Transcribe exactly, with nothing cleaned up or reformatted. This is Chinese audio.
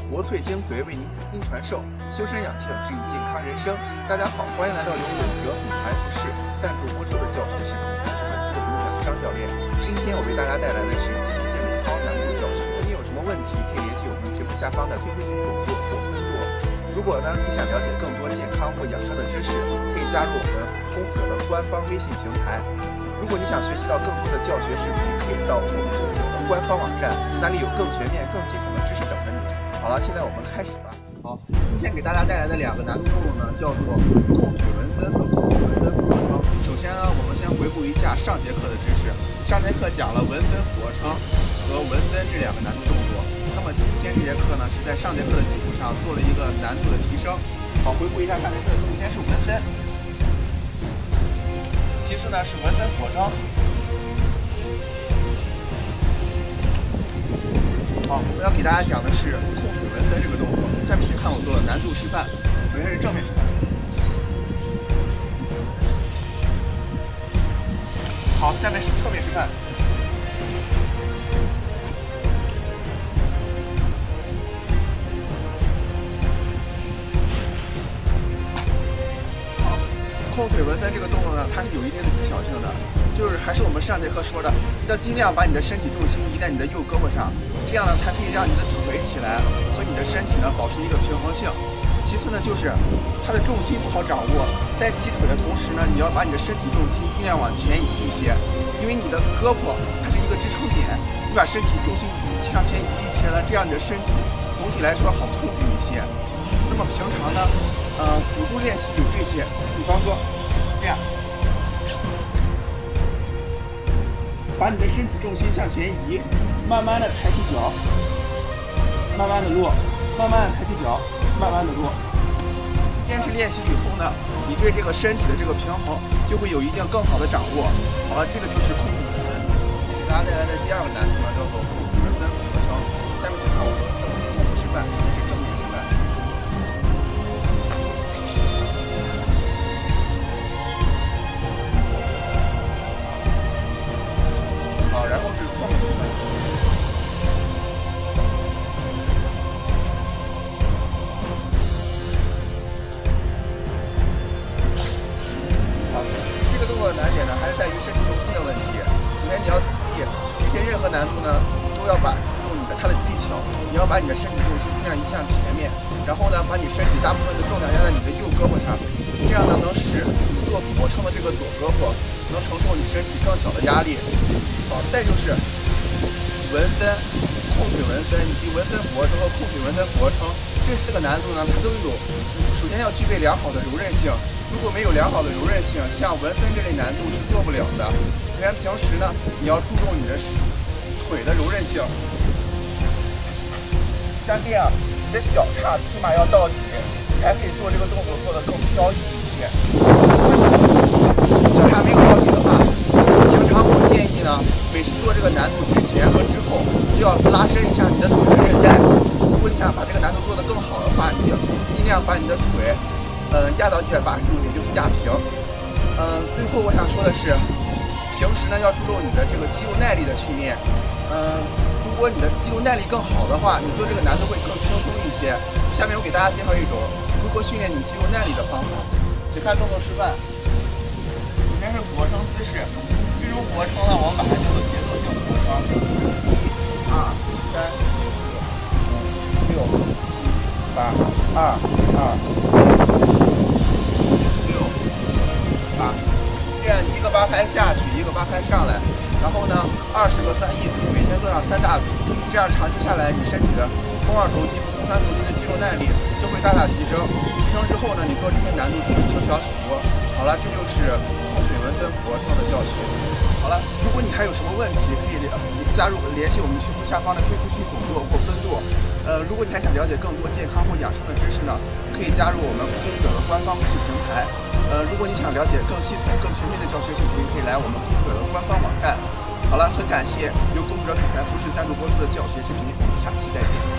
国粹精髓为您悉心传授，修身养性，指引健康人生。大家好，欢迎来到由永德品牌服饰赞助播出的教学视频，我是本期的主讲张教练。今天我为大家带来的是极限健操难度教学。你有什么问题可以联系我们节目下方的 Q Q 群总部或工作。如果呢你想了解更多健康或养生的知识，可以加入我们公子的官方微信平台。如果你想学习到更多的教学视频，可以到我们公子的官方网站，那里有更全面、更系统的知识等着你。好了，现在我们开始吧。好，今天给大家带来的两个难度动作呢，叫做控腿纹身和控腿纹身俯卧撑。首先呢，我们先回顾一下上节课的知识。上节课讲了纹身俯卧撑和纹身这两个难度动作。那么今天这节课呢，是在上节课的基础上做了一个难度的提升。好，回顾一下上节课，首先是纹身，其次呢是纹身俯卧撑。好，我要给大家讲的是控腿纹身这个动作。下面请看我做的难度示范。首先是正面示范。好，下面是侧面示范。好，控腿纹身这个动作呢，它是有一定的技巧性的，就是还是我们上节课说的，要尽量把你的身体重心移在你的右胳膊上。这样呢，才可以让你的腿起来和你的身体呢保持一个平衡性。其次呢，就是它的重心不好掌握，在起腿的同时呢，你要把你的身体重心尽量往前移一些，因为你的胳膊它是一个支撑点，你把身体重心向前移一些呢，这样你的身体总体来说好控制一些。那么平常呢，呃，辅助练习有这些，比方说这样，把你的身体重心向前移。慢慢的抬起脚，慢慢的落，慢慢的抬起脚，慢慢的落。坚持练习以后呢，你对这个身体的这个平衡就会有一定更好的掌握。好了，这个就是控腿纹身。给大家带来的第二个难度呢，叫做控腿纹身俯卧撑。下面请看我的动作示范，这是正面示范。好，然后是侧面示范。难点呢，还是在于身体重心的问题。首先你要注意，这些任何难度呢，都要把用你的它的技巧，你要把你的身体重心尽量移向前面，然后呢，把你身体大部分的重量压在你的右胳膊上，这样呢，能使你做俯卧撑的这个左胳膊能承受你身体更小的压力。好，再就是纹身、控腿纹身以及纹身俯卧撑和控腿纹身俯卧撑这四个难度呢，它都有，首先要具备良好的柔韧性。如果没有良好的柔韧性，像纹身这类难度是做不了的。虽然平时呢，你要注重你的腿的柔韧性，像这样，你的小叉起码要到底，才可以做这个动作做得更飘逸一些。小叉没有到底的话，平常我建议呢，每次做这个难度之前和之后，就要拉伸一下你的腿的韧带。如果你想把这个难度做得更好的话，你尽量把你的腿。呃，压到一百八十度，也就是压平。嗯、呃，最后我想说的是，平时呢要注重你的这个肌肉耐力的训练。嗯、呃，如果你的肌肉耐力更好的话，你做这个难度会更轻松一些。下面我给大家介绍一种如何训练你肌肉耐力的方法。请看动作示范。首先是俯卧撑姿势，这种俯卧撑呢，我们把它叫做节奏性俯卧撑。一、二、三、四、五、六、七、八、二、二。这样一个八拍下去，一个八拍上来，然后呢，二十个三一组，每天做上三大组，这样长期下来，你身体的肱二头肌和肱三头肌的肌肉耐力就会大大提升。提升之后呢，你做这些难度就会轻巧许多。好了，这就是控腿纹身俯卧撑的教学。好了，如果你还有什么问题，可以加入联系我们屏幕下方的 Q Q 群总舵或分舵。呃，如果你还想了解更多健康或养生的知识呢，可以加入我们公子的官方微信平台。呃，如果你想了解更系统、更全面的教学视频，可以来我们公子的官方网站。好了，很感谢由公子品牌服饰赞助播出的教学视频，我们下期再见。